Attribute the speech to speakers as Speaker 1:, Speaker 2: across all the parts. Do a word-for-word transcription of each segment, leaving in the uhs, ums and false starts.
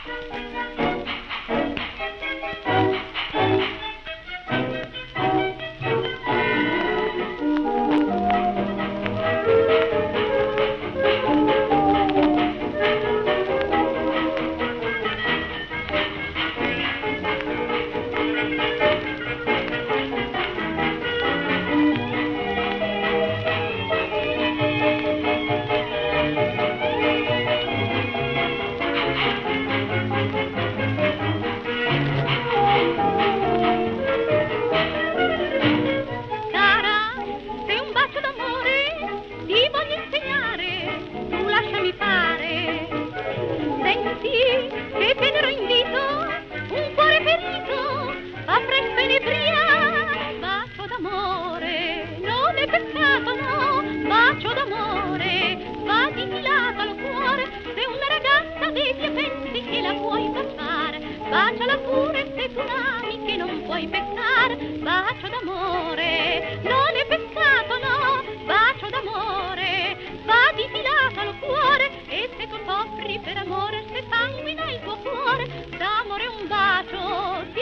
Speaker 1: Che tenero in dito un cuore ferito, fa fresco inebria, bacio d'amore, non è peccato no, bacio d'amore, va distillato al cuore, se una ragazza vedi e pensi che la puoi baciare, baciala pure se tu ami che non puoi peccare, bacio d'amore, non è peccato no, bacio d'amore, va distillato al cuore, e se tu soffri per amore, se sanguina il tuo cuore, d'amore un bacio ti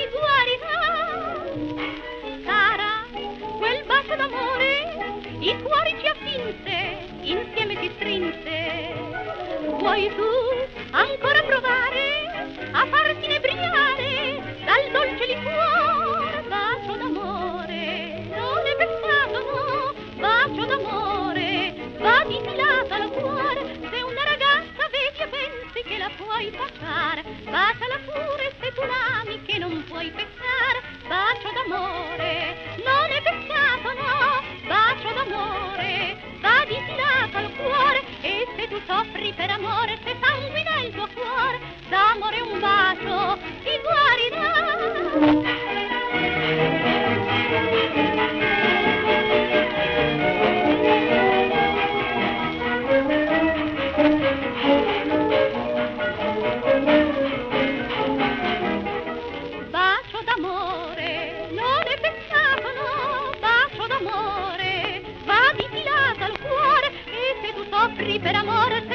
Speaker 1: guarirà. Sarà quel bacio d'amore, i cuori ci affinse, insieme si strinse. Vuoi tu ancora provare a farti inebriare dal dolce liquore? Bacio d'amore, non è peccato no, bacio d'amore, va distillato al cuore, se una ragazza vedi e pensi che la puoi baciare, baciala pure se tu l'ami che non puoi peccare, bacio d'amore, non è peccato no, bacio d'amore, va distillato al cuore, e se tu soffri per amore, se sanguina il tuo cuore, d'amore un bacio ti guarirà. Bacio d'amore, non è peccato no, bacio d'amore, va distillato al cuore, e se tu soffri per amore, se